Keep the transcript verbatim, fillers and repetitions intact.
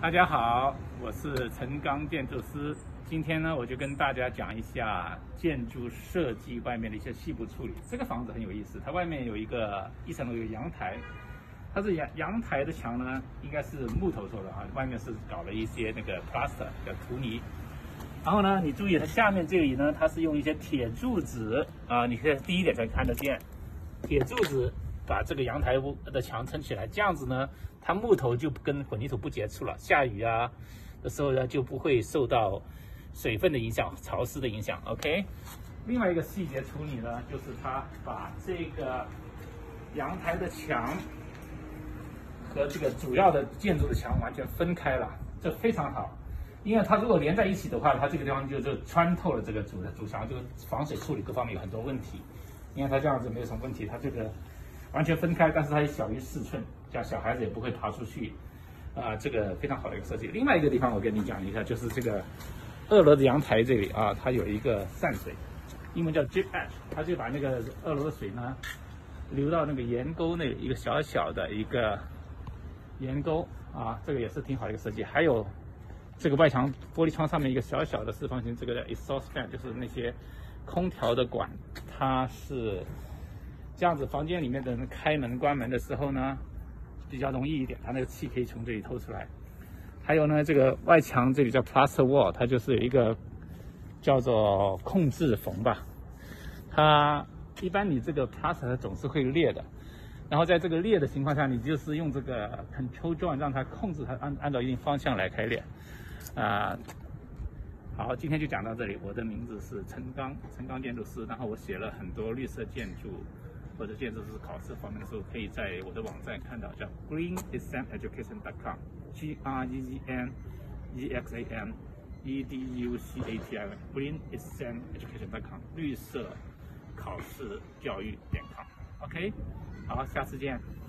大家好，我是陈刚建筑师。今天呢，我就跟大家讲一下建筑设计外面的一些细部处理。这个房子很有意思，它外面有一个一层楼有阳台，它是阳阳台的墙呢，应该是木头做的啊，外面是搞了一些那个 plaster 叫涂泥。然后呢，你注意它下面这里呢，它是用一些铁柱子啊，你可以第一点才看得见，铁柱子把这个阳台的墙撑起来，这样子呢，它木头就跟混凝土不接触了，下雨啊的时候呢就不会受到水分的影响、潮湿的影响。OK， 另外一个细节处理呢，就是它把这个阳台的墙和这个主要的建筑的墙完全分开了，这非常好。因为它如果连在一起的话，它这个地方就就穿透了这个主的主墙，就防水处理各方面有很多问题。因为它这样子没有什么问题，它这个完全分开，但是它也小于四寸，这样小孩子也不会爬出去，啊、呃，这个非常好的一个设计。另外一个地方我跟你讲一下，就是这个二楼的阳台这里啊，它有一个散水，英文叫 drip edge， 它就把那个二楼的水呢流到那个沿沟那里一个小小的一个沿沟啊，这个也是挺好的一个设计。还有这个外墙玻璃窗上面一个小小的四方形，这个 exhaust fan 就是那些空调的管，它是这样子，房间里面的人开门关门的时候呢比较容易一点，它那个气可以从这里透出来。还有呢，这个外墙这里叫 plaster wall， 它就是有一个叫做控制缝吧，它一般你这个 plaster 总是会裂的，然后在这个裂的情况下，你就是用这个 control joint 让它控制它按按照一定方向来开裂。啊、呃，好，今天就讲到这里。我的名字是陈刚，陈刚建筑师。然后我写了很多绿色建筑或者建筑师考试方面的时候，可以在我的网站看到，叫 green exam education dot com，G R E E N E X A M E D U C A T I N，green exam education dot com， 绿色考试教育点 com。OK， 好，下次见。